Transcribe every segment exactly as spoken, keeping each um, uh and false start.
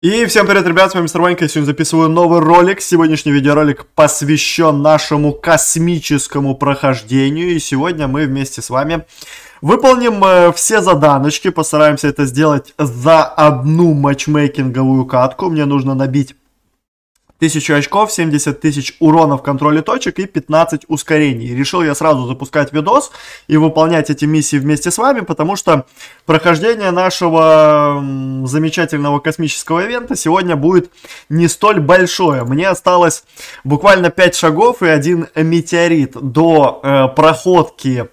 И всем привет, ребят, с вами Мистер Ванька. Я сегодня записываю новый ролик. Сегодняшний видеоролик посвящен нашему космическому прохождению. И сегодня мы вместе с вами выполним э, все заданочки. Постараемся это сделать за одну матчмейкинговую катку. Мне нужно набить тысячу очков, семьдесят тысяч урона в контроле точек и пятнадцать ускорений. Решил я сразу запускать видос и выполнять эти миссии вместе с вами, потому что прохождение нашего замечательного космического ивента сегодня будет не столь большое. Мне осталось буквально пять шагов и один метеорит до э, проходки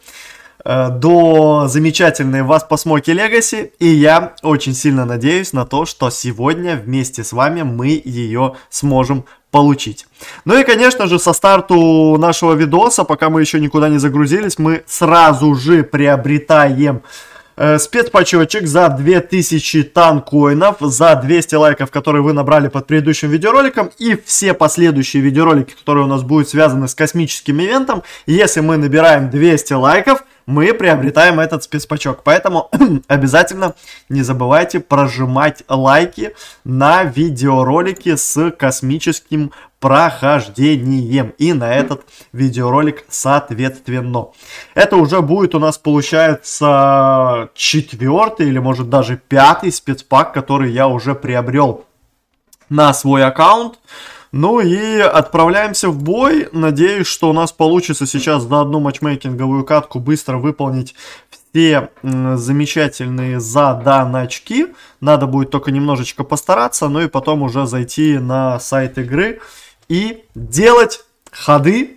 до замечательной Васпа-Смоки Легаси, и я очень сильно надеюсь на то, что сегодня вместе с вами мы ее сможем получить. Ну и, конечно же, со старту нашего видоса, пока мы еще никуда не загрузились, мы сразу же приобретаем э, спецпачочек за две тысячи танкоинов, за двести лайков, которые вы набрали под предыдущим видеороликом, и все последующие видеоролики, которые у нас будут связаны с космическим ивентом. Если мы набираем двести лайков, мы приобретаем этот спецпачок. Поэтому обязательно не забывайте прожимать лайки на видеоролики с космическим прохождением. И на этот видеоролик соответственно. Это уже будет у нас, получается, четвертый или может даже пятый спецпак, который я уже приобрел на свой аккаунт. Ну и отправляемся в бой. Надеюсь, что у нас получится сейчас за одну матчмейкинговую катку быстро выполнить все замечательные заданочки. Надо будет только немножечко постараться, ну и потом уже зайти на сайт игры и делать ходы,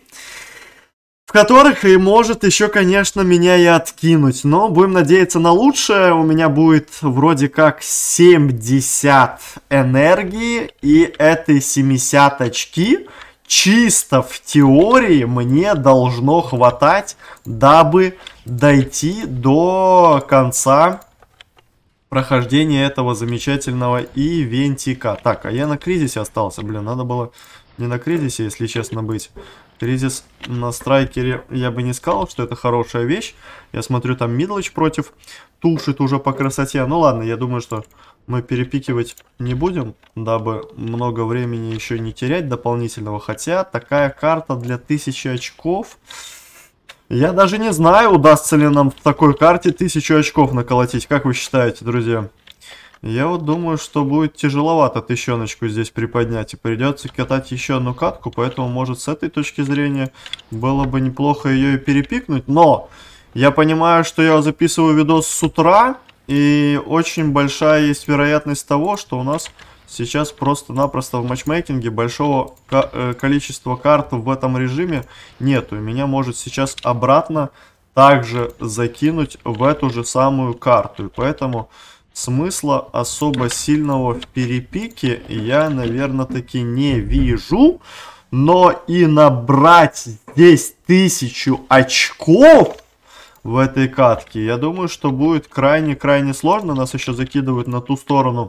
в которых и может еще, конечно, меня и откинуть. Но будем надеяться на лучшее. У меня будет вроде как семьдесят энергии. И этой семьдесят очки чисто в теории мне должно хватать, дабы дойти до конца прохождения этого замечательного ивентика. Так, а я на кризисе остался. Блин, надо было не на кризисе, если честно быть. Кризис на страйкере, я бы не сказал, что это хорошая вещь. Я смотрю, там Мидлыч против тушит уже по красоте. Ну ладно, я думаю, что мы перепикивать не будем, дабы много времени еще не терять дополнительного. Хотя такая карта для тысячи очков... Я даже не знаю, удастся ли нам в такой карте тысячу очков наколотить. Как вы считаете, друзья? Я вот думаю, что будет тяжеловато тыщеночку здесь приподнять. И придется катать еще одну катку. Поэтому, может, с этой точки зрения было бы неплохо ее и перепикнуть. Но я понимаю, что я записываю видос с утра. И очень большая есть вероятность того, что у нас сейчас просто-напросто в матчмейкинге большого количества карт в этом режиме нету. И меня может сейчас обратно также закинуть в эту же самую карту. И поэтому... смысла особо сильного в перепике я, наверное, таки не вижу. Но и набрать здесь тысячу очков в этой катке, я думаю, что будет крайне-крайне сложно. Нас еще закидывают на ту сторону,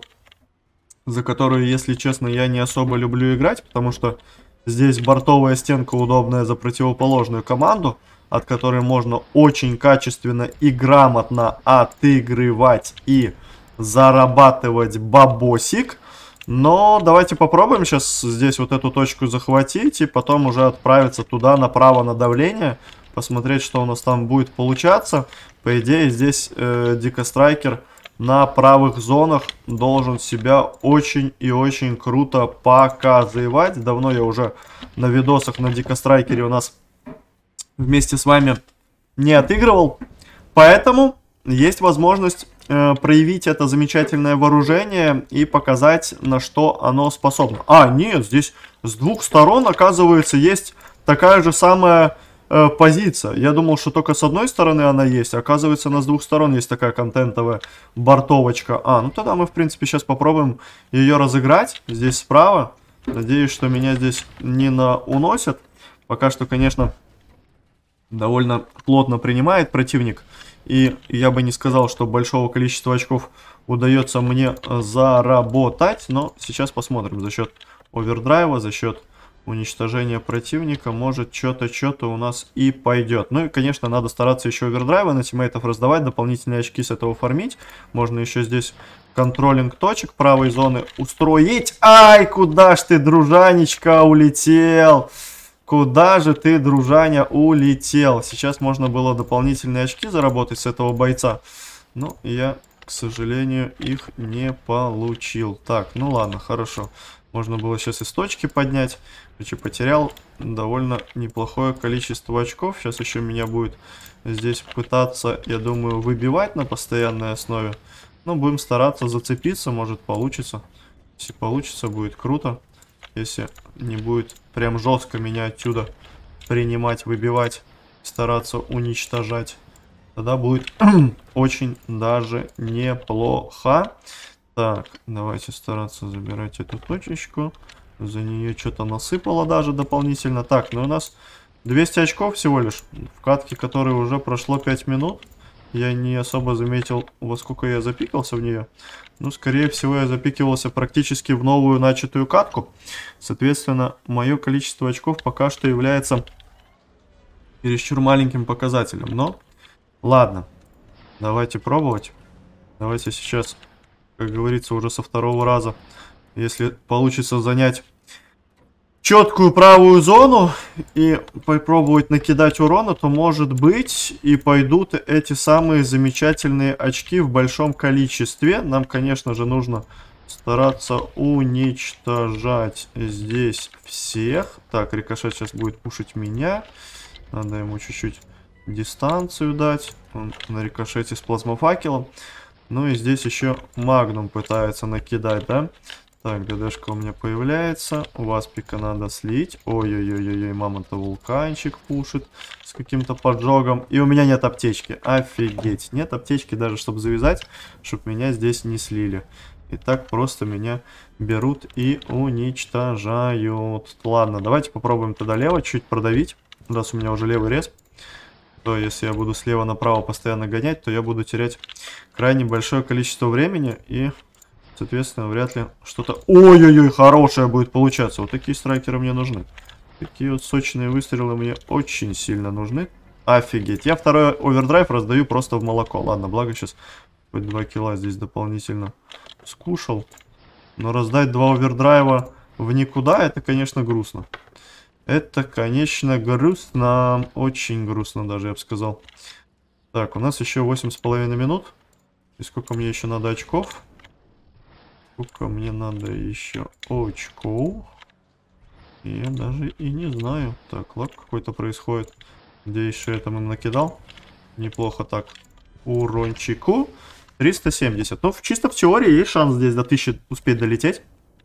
за которую, если честно, я не особо люблю играть. Потому что здесь бортовая стенка удобная за противоположную команду, от которой можно очень качественно и грамотно отыгрывать и зарабатывать бабосик. Но давайте попробуем сейчас здесь вот эту точку захватить и потом уже отправиться туда направо на давление, посмотреть, что у нас там будет получаться. По идее, здесь э, Дикострайкер на правых зонах должен себя очень и очень круто показывать. Давно я уже на видосах на Дикострайкере у нас вместе с вами не отыгрывал, поэтому есть возможность э, проявить это замечательное вооружение и показать, на что оно способно. А, нет, здесь с двух сторон, оказывается, есть такая же самая э, позиция. Я думал, что только с одной стороны она есть, а оказывается, на с двух сторон есть такая контентовая бортовочка. А, ну тогда мы, в принципе, сейчас попробуем ее разыграть. Здесь справа. Надеюсь, что меня здесь не науносят. Пока что, конечно, довольно плотно принимает противник. И я бы не сказал, что большого количества очков удается мне заработать. Но сейчас посмотрим. За счет овердрайва, за счет уничтожения противника, может, что-то, что-то у нас и пойдет. Ну и, конечно, надо стараться еще овердрайва на тиммейтов раздавать, дополнительные очки с этого фармить. Можно еще здесь контролинг точек правой зоны устроить. Ай, куда ж ты, дружанечка, улетел? Куда же ты, дружаня, улетел? Сейчас можно было дополнительные очки заработать с этого бойца. Но я, к сожалению, их не получил. Так, ну ладно, хорошо. Можно было сейчас и с точки поднять. Короче, потерял довольно неплохое количество очков. Сейчас еще меня будет здесь пытаться, я думаю, выбивать на постоянной основе. Но будем стараться зацепиться, может получится. Если получится, будет круто. Если не будет прям жестко меня отсюда принимать, выбивать, стараться уничтожать, тогда будет очень даже неплохо. Так, давайте стараться забирать эту точечку. За нее что-то насыпало даже дополнительно. Так, ну у нас двести очков всего лишь. В катке, которой уже прошло пять минут. Я не особо заметил, во сколько я запикался в нее. Ну, скорее всего, я запикивался практически в новую начатую катку. Соответственно, мое количество очков пока что является чересчур маленьким показателем. Но, ладно, давайте пробовать. Давайте сейчас, как говорится, уже со второго раза, если получится занять четкую правую зону и попробовать накидать урона, то, может быть, и пойдут эти самые замечательные очки в большом количестве. Нам, конечно же, нужно стараться уничтожать здесь всех. Так, рикошет сейчас будет пушить меня. Надо ему чуть-чуть дистанцию дать. Он на рикошете с плазмофакелом. Ну и здесь еще магнум пытается накидать, да? Так, ДДшка у меня появляется. У вас пика надо слить. Ой-ой-ой-ой, мама-то вулканчик пушит с каким-то поджогом. И у меня нет аптечки. Офигеть. Нет аптечки даже, чтобы завязать, чтобы меня здесь не слили. И так просто меня берут и уничтожают. Ладно, давайте попробуем тогда лево чуть продавить. Раз у меня уже левый рез, то если я буду слева направо постоянно гонять, то я буду терять крайне большое количество времени и... Соответственно, вряд ли что-то... Ой-ой-ой, хорошее будет получаться. Вот такие страйкеры мне нужны. Такие вот сочные выстрелы мне очень сильно нужны. Офигеть. Я второй овердрайв раздаю просто в молоко. Ладно, благо сейчас хоть два килла здесь дополнительно скушал. Но раздать два овердрайва в никуда, это, конечно, грустно. Это, конечно, грустно. Очень грустно даже, я бы сказал. Так, у нас еще восемь с половиной минут. И сколько мне еще надо очков? Сколько мне надо еще очков? Я даже и не знаю. Так, лаг какой-то происходит. Где еще я там им накидал? Неплохо так. Урончику. триста семьдесят. Ну, чисто в теории есть шанс здесь до тысячи успеть долететь.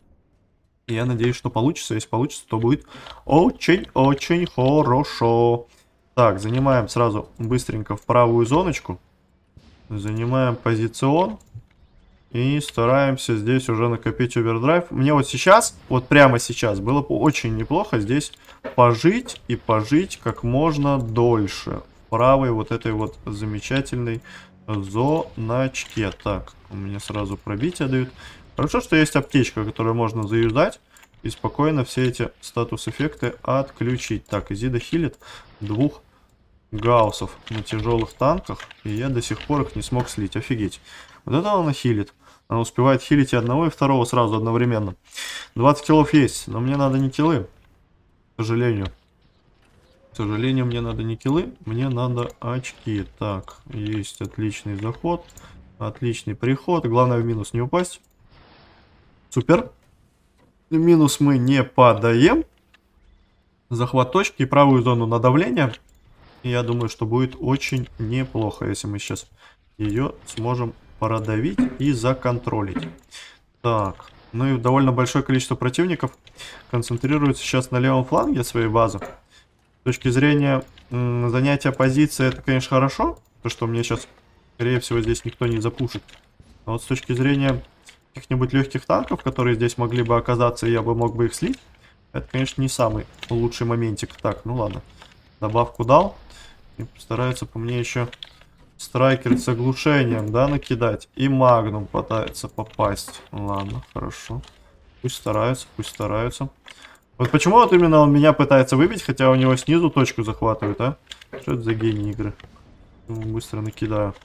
И я надеюсь, что получится. Если получится, то будет очень-очень хорошо. Так, занимаем сразу быстренько в правую зоночку. Занимаем позицион. И стараемся здесь уже накопить овердрайв. Мне вот сейчас, вот прямо сейчас, было бы очень неплохо здесь пожить и пожить как можно дольше. В правой вот этой вот замечательной зоначке. Так, у меня сразу пробитие дают. Хорошо, что есть аптечка, которую можно заюзать. И спокойно все эти статус-эффекты отключить. Так, Изида хилит двух гауссов на тяжелых танках. И я до сих пор их не смог слить. Офигеть. Вот это она хилит. Она успевает хилить и одного, и второго сразу одновременно. двадцать киллов есть, но мне надо не киллы. К сожалению. К сожалению, мне надо не киллы, мне надо очки. Так, есть отличный заход. Отличный приход. Главное в минус не упасть. Супер. В минус мы не падаем. Захват точки и правую зону на давление. И я думаю, что будет очень неплохо, если мы сейчас ее сможем продавить и законтролить. Так, ну и довольно большое количество противников концентрируется сейчас на левом фланге своей базы. С точки зрения занятия позиции, это, конечно, хорошо, потому что мне сейчас, скорее всего, здесь никто не запушит. А вот с точки зрения каких-нибудь легких танков, которые здесь могли бы оказаться, и я бы мог бы их слить, это, конечно, не самый лучший моментик. Так, ну ладно, добавку дал. И постараются по мне еще... Страйкер с оглушением, да, накидать. И магнум пытается попасть. Ладно, хорошо. Пусть стараются, пусть стараются. Вот почему вот именно он меня пытается выбить, хотя у него снизу точку захватывают, а? Что это за гений игры? Быстро накидаю.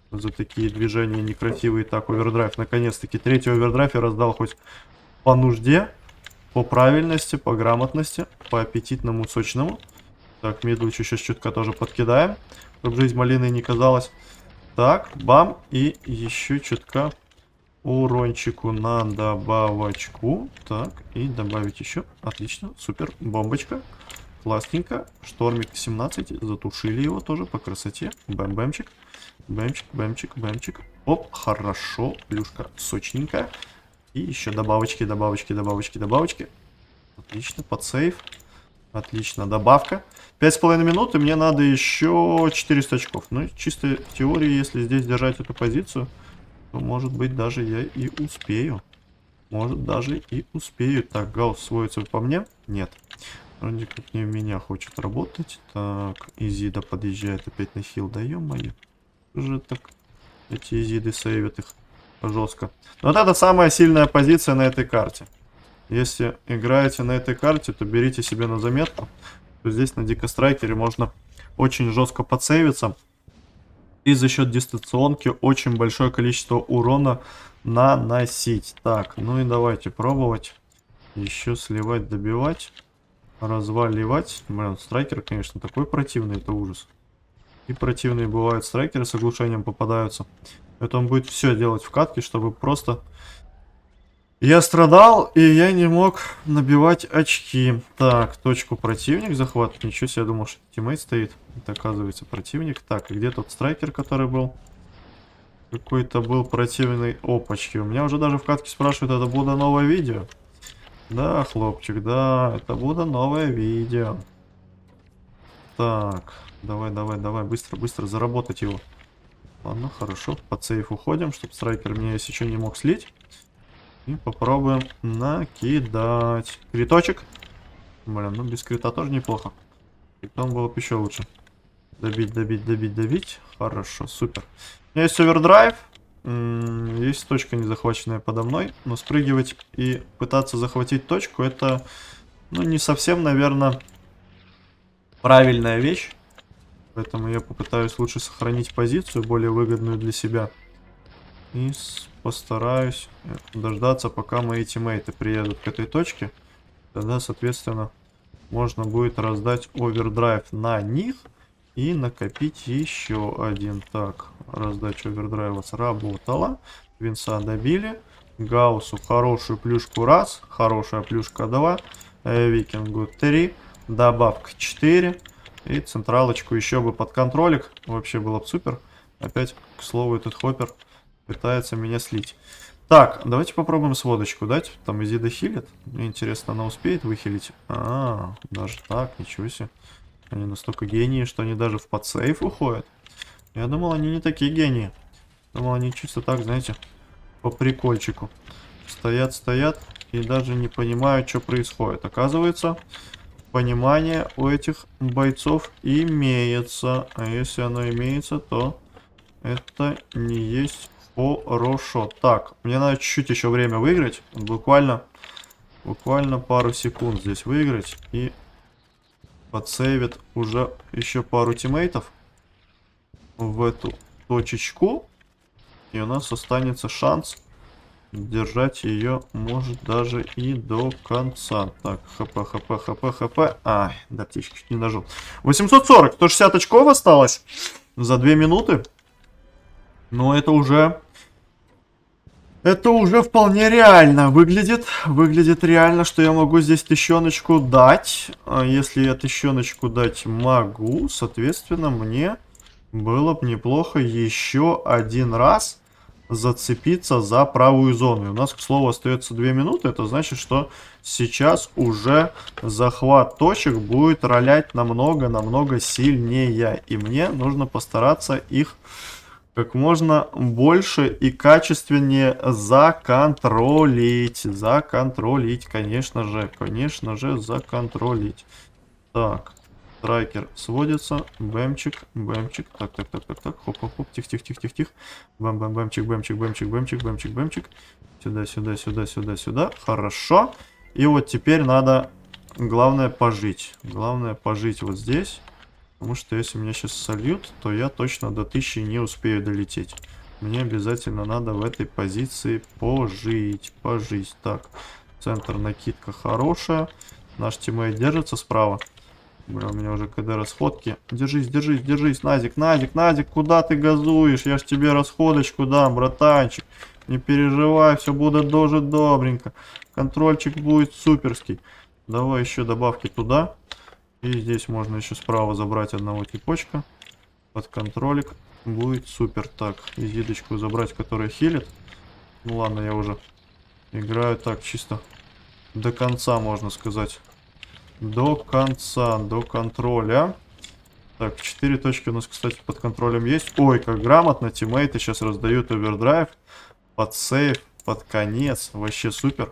за такие движения некрасивые. Так, овердрайв. Наконец-таки третий овердрайв я раздал хоть по нужде, по правильности, по грамотности, по аппетитному, сочному. Так, мидлыч еще чутка тоже подкидаем, чтобы жизнь малиной не казалась. Так, бам. И еще чутка урончику на добавочку. Так, и добавить еще. Отлично, супер, бомбочка. Классненько. Штормик семнадцать. Затушили его тоже по красоте. Бэм-бэмчик. Бэмчик, бэмчик, бэмчик. Оп, хорошо. Плюшка сочненькая. И еще добавочки, добавочки, добавочки, добавочки. Отлично, под сейф. Отлично, добавка. пять с половиной минут, и мне надо еще четыреста очков. Ну, чисто в теории, если здесь держать эту позицию, то, может быть, даже я и успею. Может, даже и успею. Так, Гаусс сводится по мне? Нет. Вроде как не у меня хочет работать. Так, Изида подъезжает опять на хил. Да ё-моё. Уже так эти Изиды сейвят их жестко. Но вот это самая сильная позиция на этой карте. Если играете на этой карте, то берите себе на заметку. То здесь на Дикострайкере можно очень жестко подсейвиться. И за счет дистанционки очень большое количество урона наносить. Так, ну и давайте пробовать. Еще сливать, добивать. Разваливать. Блин, страйкер, конечно, такой противный, это ужас. И противные бывают страйкеры с оглушением попадаются. Это он будет все делать в катке, чтобы просто... Я страдал, и я не мог набивать очки. Так, точку противник, захват. Ничего себе, я думал, что тиммейт стоит. Это, оказывается, противник. Так, и где тот страйкер, который был? Какой-то был противный. Опачки. У меня уже даже в катке спрашивают, это будет новое видео? Да, хлопчик, да, это будет новое видео. Так, давай, давай, давай, быстро, быстро заработать его. Ладно, хорошо, под сейф уходим, чтобы страйкер меня, если что, не мог слить. И попробуем накидать. Криточек. Блин, ну без крита тоже неплохо. Критом было бы еще лучше. Добить, добить, добить, добить. Хорошо, супер. У меня есть овердрайв. Есть точка, не захваченная подо мной. Но спрыгивать и пытаться захватить точку, это, ну, не совсем, наверное, правильная вещь. Поэтому я попытаюсь лучше сохранить позицию, более выгодную для себя. И постараюсь дождаться, пока мои тиммейты приедут к этой точке. Тогда, соответственно, можно будет раздать овердрайв на них и накопить еще один. Так, раздача овердрайва сработала. Винса добили. Гауссу хорошую плюшку раз. Хорошая плюшка два. Викингу три. Добавка четыре. И централочку еще бы под контролик. Вообще было бы супер. Опять, к слову, этот хоппер пытается меня слить. Так, давайте попробуем сводочку дать. Там Изида хилит. Мне интересно, она успеет выхилить? А, даже так, ничего себе. Они настолько гении, что они даже в подсейф уходят. Я думал, они не такие гении. Думал, они чисто так, знаете, по прикольчику. Стоят, стоят и даже не понимают, что происходит. Оказывается, понимание у этих бойцов имеется. А если оно имеется, то это не есть хорошо. Так, мне надо чуть-чуть еще время выиграть. Буквально, буквально пару секунд здесь выиграть. И подсейвит уже еще пару тиммейтов в эту точечку. И у нас останется шанс держать ее, может, даже и до конца. Так, хп, хп, хп, хп. Ай, да, птичка чуть не нажал. восемьсот сорок, сто шестьдесят очков осталось за две минуты. Но это уже... Это уже вполне реально выглядит. Выглядит реально, что я могу здесь тыщеночку дать. А если я тыщеночку дать могу, соответственно, мне было бы неплохо еще один раз зацепиться за правую зону. И у нас, к слову, остается две минуты. Это значит, что сейчас уже захват точек будет ролять намного-намного сильнее. И мне нужно постараться их как можно больше и качественнее законтролить. Законтролить, конечно же. Конечно же, законтролить. Так, страйкер сводится. Бэмчик, бэмчик. Так, так, так, так, так. Хоп, хоп, хоп. Тихо, тихо, тихо, тихо, тихо. Бэм, бэм, бэмчик, бэмчик, бэмчик, бэмчик, бэмчик, бэмчик. Сюда, сюда, сюда, сюда, сюда. Хорошо. И вот теперь надо, главное, пожить. Главное, пожить вот здесь. Потому что если меня сейчас сольют, то я точно до тысячи не успею долететь. Мне обязательно надо в этой позиции пожить. Пожить. Так, центр накидка хорошая. Наш тиммейт держится справа. Бля, у меня уже КД расходки. Держись, держись, держись, Назик, Назик, Назик, куда ты газуешь? Я ж тебе расходочку дам, братанчик. Не переживай, все будет тоже добренько. Контрольчик будет суперский. Давай еще добавки туда. И здесь можно еще справа забрать одного типочка. Под контролик. Будет супер. Так, изидочку забрать, которая хилит. Ну ладно, я уже играю так чисто до конца, можно сказать. До конца, до контроля. Так, четыре точки у нас, кстати, под контролем есть. Ой, как грамотно. Тиммейты сейчас раздают овердрайв. Под сейф, под конец. Вообще супер.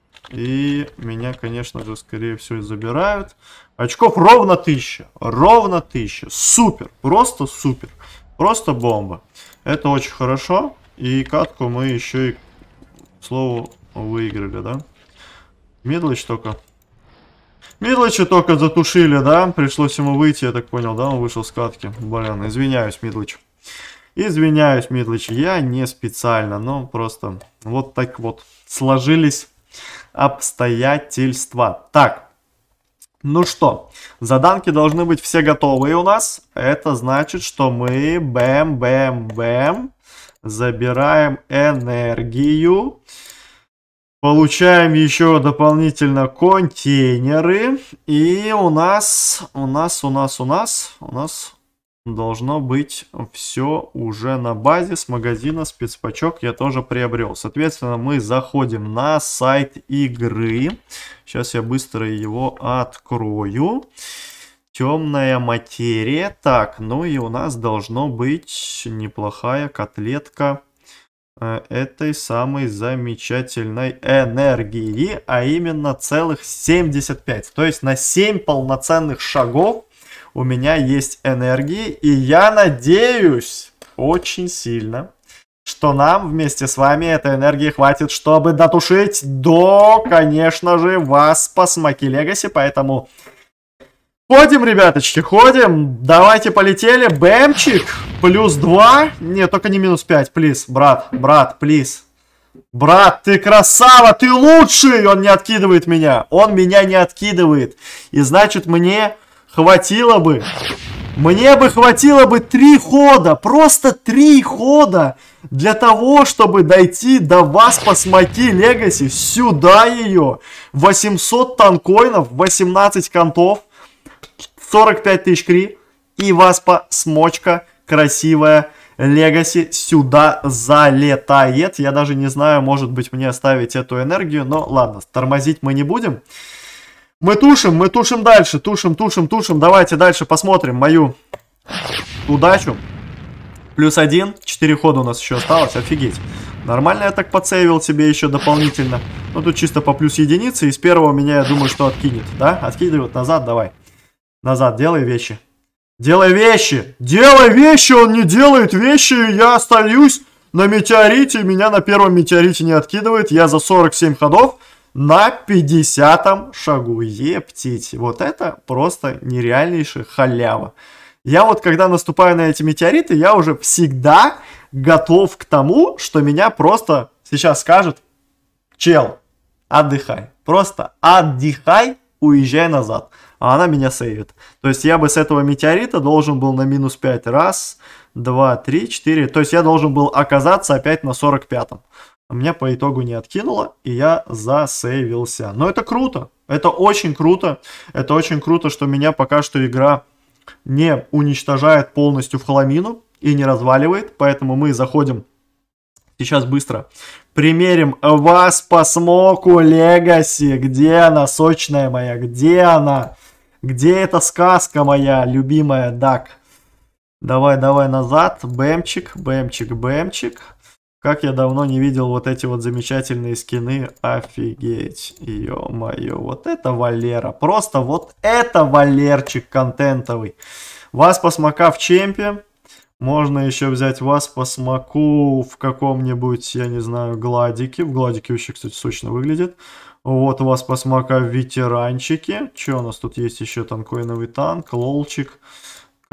И меня, конечно же, скорее всего, забирают. Очков ровно тысяча. Ровно тысяча. Супер. Просто супер. Просто бомба. Это очень хорошо. И катку мы еще и, к слову, выиграли, да? Мидлыч только. Мидлыча только затушили, да? Пришлось ему выйти, я так понял, да? Он вышел с катки. Блин, извиняюсь, Мидлыч. Извиняюсь, Мидлыч. Я не специально, но просто вот так вот сложились обстоятельства. Так. Ну что, заданки должны быть все готовые у нас. Это значит, что мы бэм-бэм-бэм забираем энергию. Получаем еще дополнительно контейнеры. И у нас, у нас, у нас, у нас, у нас должно быть все уже на базе. С магазина спецпачок я тоже приобрел. Соответственно, мы заходим на сайт игры. Сейчас я быстро его открою. Темная материя. Так, ну и у нас должно быть неплохая котлетка этой самой замечательной энергии, а именно целых семьдесят пять. То есть на семь полноценных шагов у меня есть энергии, и я надеюсь очень сильно, что нам вместе с вами этой энергии хватит, чтобы дотушить до, конечно же, Васпа Смоки Легаси, поэтому ходим, ребяточки, ходим. Давайте полетели. Бэмчик. Плюс два. Нет, только не минус пять, плиз. Брат, брат, плиз. Брат, ты красава, ты лучший. Он не откидывает меня. Он меня не откидывает. И значит, мне хватило бы. Мне бы хватило бы три хода. Просто три хода. Для того, чтобы дойти до Васпа Смоки Легаси. Сюда ее. восемьсот танкоинов, восемнадцать контов. сорок пять тысяч кри. И Васпа Смочка красивая Легаси сюда залетает. Я даже не знаю, может быть, мне оставить эту энергию. Но ладно, тормозить мы не будем. Мы тушим, мы тушим дальше. Тушим, тушим, тушим. Давайте дальше посмотрим мою удачу. Плюс один. четыре хода у нас еще осталось. Офигеть. Нормально я так подсейвил себе еще дополнительно. Ну, тут чисто по плюс единице. И с первого меня, я думаю, что откинет. Да? Откидывает назад, давай. Назад, делай вещи. Делай вещи! Делай вещи! Он не делает вещи! Я остаюсь на метеорите. Меня на первом метеорите не откидывает. Я за сорок семь ходов на пятидесятом шагу. Ептить. Вот это просто нереальнейшая халява. Я вот, когда наступаю на эти метеориты, я уже всегда готов к тому, что меня просто сейчас скажет: чел, отдыхай. Просто отдыхай, уезжай назад. А она меня сейвит. То есть я бы с этого метеорита должен был на минус пять. Раз, два, три, четыре. То есть я должен был оказаться опять на сорок пятом. Меня по итогу не откинуло, и я засейвился. Но это круто. Это очень круто. Это очень круто, что меня пока что игра не уничтожает полностью в хламину и не разваливает. Поэтому мы заходим сейчас быстро. Примерим Васпа Смоку Легаси. Где она, сочная моя? Где она? Где эта сказка моя, любимая Дак? Давай, давай назад. Бэмчик, бэмчик, бэмчик. Как я давно не видел вот эти вот замечательные скины. Офигеть. Ё-моё. Вот это Валера. Просто вот это Валерчик контентовый. Васпа Смока в чемпе. Можно еще взять Васпа Смоку в каком-нибудь, я не знаю, гладике. В гладике вообще, кстати, сочно выглядит. Вот Васпа Смока в ветеранчике. Что у нас тут есть еще? Танкоиновый танк, лолчик.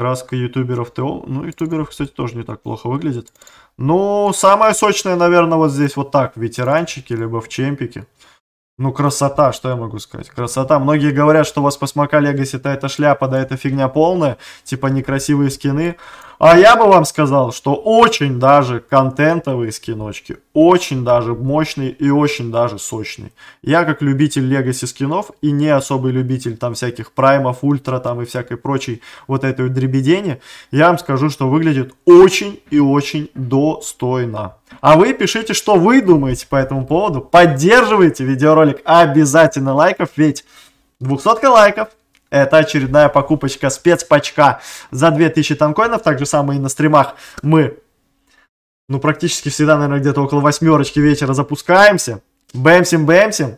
Краска ютуберов ТО. Ну, ютуберов, кстати, тоже не так плохо выглядит. Ну, самое сочное, наверное, вот здесь вот так. В ветеранчике, либо в чемпике. Ну, красота, что я могу сказать? Красота. Многие говорят, что у вас Посмака Легаси-то это шляпа, да это фигня полная. Типа некрасивые скины. А я бы вам сказал, что очень даже контентовые скиночки. Очень даже мощные и очень даже сочные. Я как любитель Легаси скинов и не особый любитель там всяких праймов, ультра там и всякой прочей вот этой дребедени. Я вам скажу, что выглядит очень и очень достойно. А вы пишите, что вы думаете по этому поводу. Поддерживайте видеоролик обязательно лайков, ведь двухсотка лайков — это очередная покупочка спецпачка за две тысячи танкоинов. Так же самое и на стримах мы, ну, практически всегда, наверное, где-то около восьмерочки вечера запускаемся. Бэмсим-бэмсим.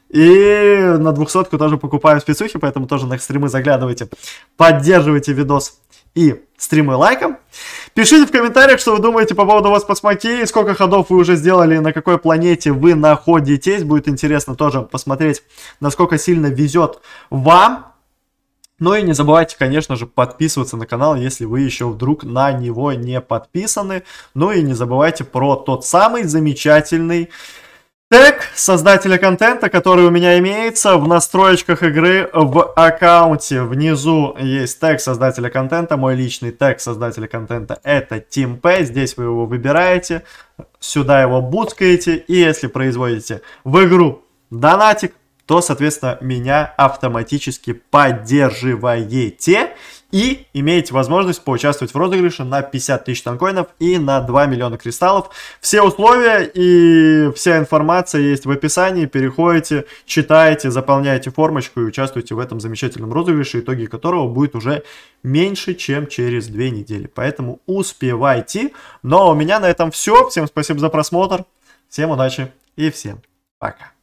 И на двухсотку тоже покупаем спецухи, поэтому тоже на стримы заглядывайте. Поддерживайте видос и стримы лайком. Пишите в комментариях, что вы думаете по поводу вас Посмаки, сколько ходов вы уже сделали, на какой планете вы находитесь. Будет интересно тоже посмотреть, насколько сильно везет вам. Ну и не забывайте, конечно же, подписываться на канал, если вы еще вдруг на него не подписаны. Ну и не забывайте про тот самый замечательный тег создателя контента, который у меня имеется в настроечках игры в аккаунте. Внизу есть тег создателя контента. Мой личный тег создателя контента — это TeamP. Здесь вы его выбираете, сюда его буткаете. И если производите в игру донатик, то, соответственно, меня автоматически поддерживаете и имеете возможность поучаствовать в розыгрыше на пятьдесят тысяч танкоинов и на два миллиона кристаллов. Все условия и вся информация есть в описании. Переходите, читайте, заполняйте формочку и участвуйте в этом замечательном розыгрыше, итоги которого будет уже меньше, чем через две недели. Поэтому успевайте. Но у меня на этом все. Всем спасибо за просмотр, всем удачи и всем пока.